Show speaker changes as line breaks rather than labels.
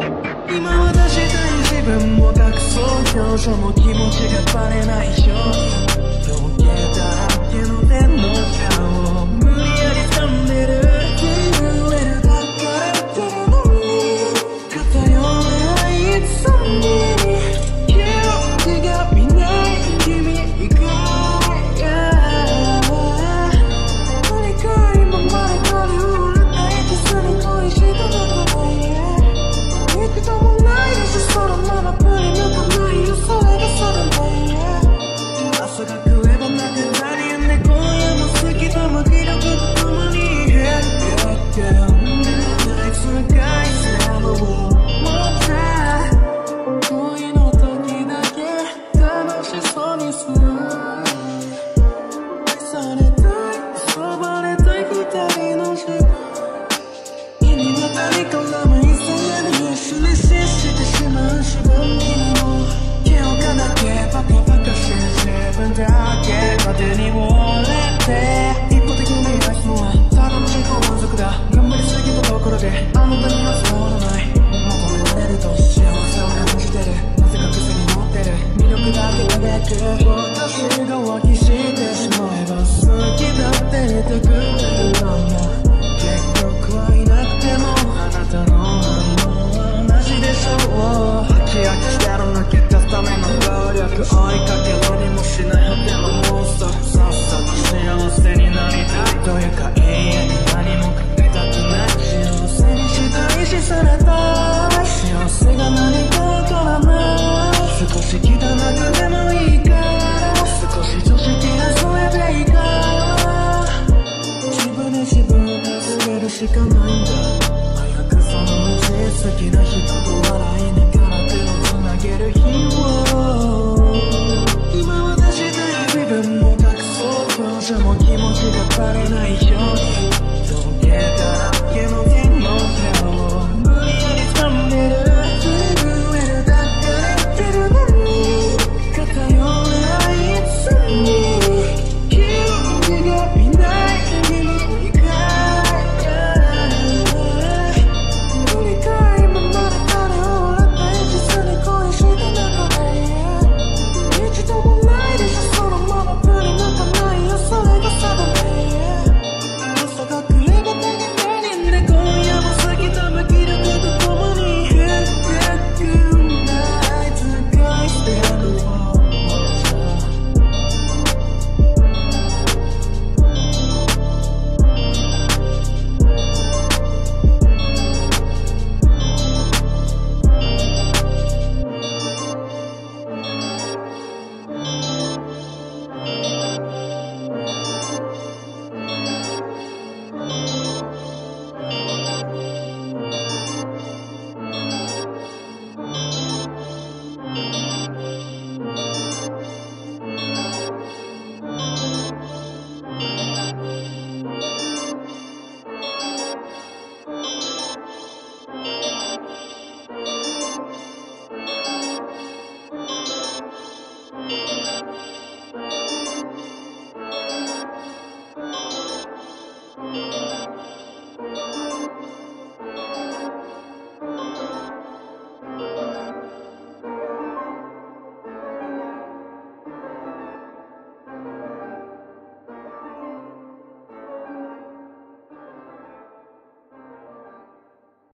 今は出したい自分も隠そう表情も気持ちがバレないように溶けたらけの手の顔を無理やり掴んでる気分れるだからってるのに偏れないつに記憶が見ない君以外何か今まで彼を愛せずに恋したのかない幾度もないですそのまま振り向かないよそれが定め朝が来ればなくなりんで今夜も好きとも気力と共に Nights and guys never will もった恋の時だけ楽しそうにする愛されたいそばれたい二人の自分君は誰からも一切に一緒に接してしまう自分にも気をかなけバカバカしい自分だけ勝手に折れて一方的に愛すのはただの自己満足だ頑張りすぎたところであなたには伝わらない求められると幸せを感じてるなぜか癖に持ってる魅力だけ輝く私が浮気してしまえば好きだって言ってくれるのよ結局はいなくてもあなたの反応は同じでしょう飽きしてる抜け出すための努力追いかけろにもしない果てのモンスターさっさと幸せになりたいというか永遠に何もかけたくない幸せにしたいしされたい幸せが何かわからない少し汚くでもいいから少し常識がそれでいいから自分で自分を助けるしかないんだ早くそのうち好きな人と笑いながら手をつなげる日を今は出したい自分も隠そう表情も気持ちがバレないように溶けたらけの